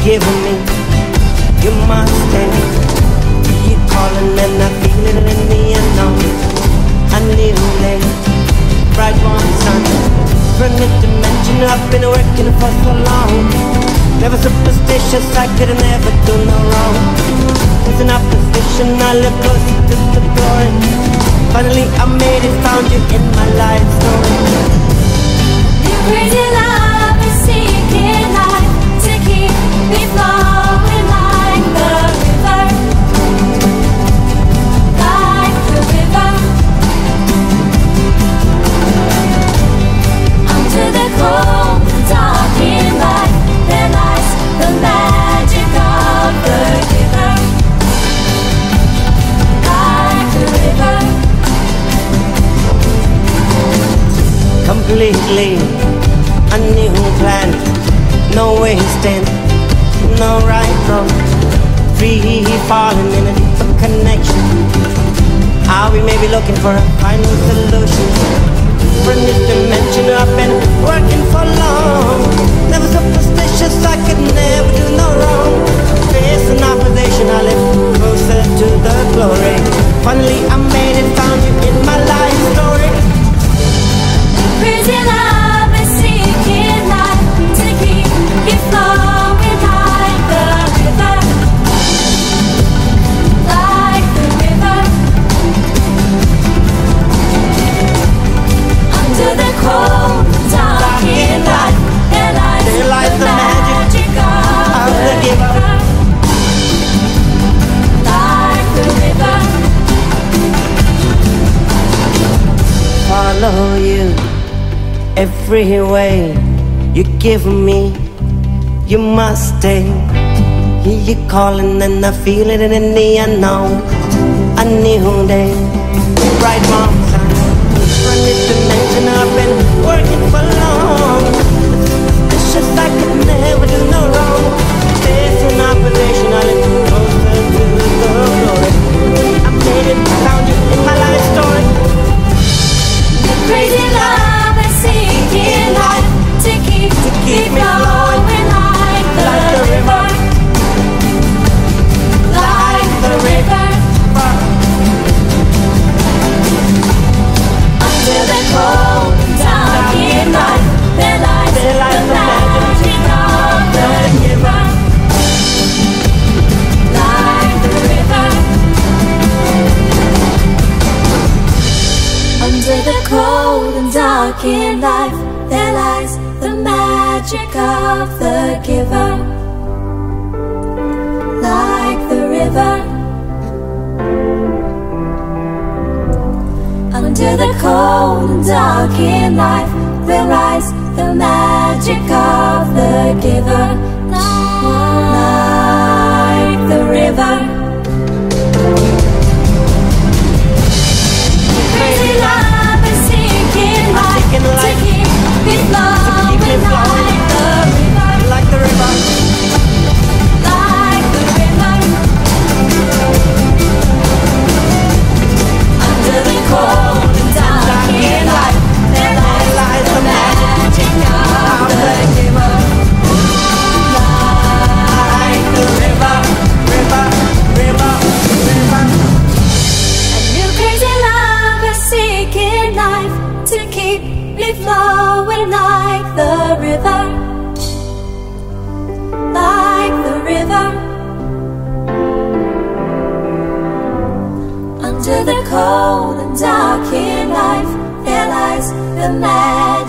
giving me. You must stay. You're calling and I feel it in the unknown. A new day, bright warm sun, from the dimension I've been working for so long. Never superstitious, I could never do no wrong. There's an opposition, I live closer to the glory. Finally I made it, found you in my life story. Your crazy love is seeking life to keep me flowing like the river. Like the river. Under the cold and dark in life, there lies the magic of the giver. Like the river. Completely a new plan, no wasting, no right wrong, free falling in a deeper connection. We may be looking for a final solution. From this dimension I've been working for long. Never superstitious, I could never do no wrong. Facing opposition, I live closer to the glory. Finally I made it, found you in my life story. Crazy love is seeking life to keep you flowing like the river. Like the river. Under the cold, dark in light, there lies the magic of the giver. Like the river. Follow you every way you're giving me. You must stay. Hear you calling and I feel it in the unknown. A new day, bright warm sun, from this dimension I've been working for long. It's just I could never do no wrong. Facing opposition, I live closer to the glory. I made it, found you in my life story. Crazy love is seeking life to keep me flowing like the river. Like the river. Under the cold and dark in night, there lies the magic of the giver. Like the river. Under the cold and dark in life, there lies the magic of the giver. Like the river. Under the cold and dark in life, there lies the magic of the giver. Like the river. Crazy love is seeking life to keep me flowing like the river. Like the river. Under the cold and dark in life, there lies the magic of the giver. Like the river, river, river, river. A new crazy love is seeking life to keep me flowing like the river. Like the river. Under the cold and dark in life, there lies the magic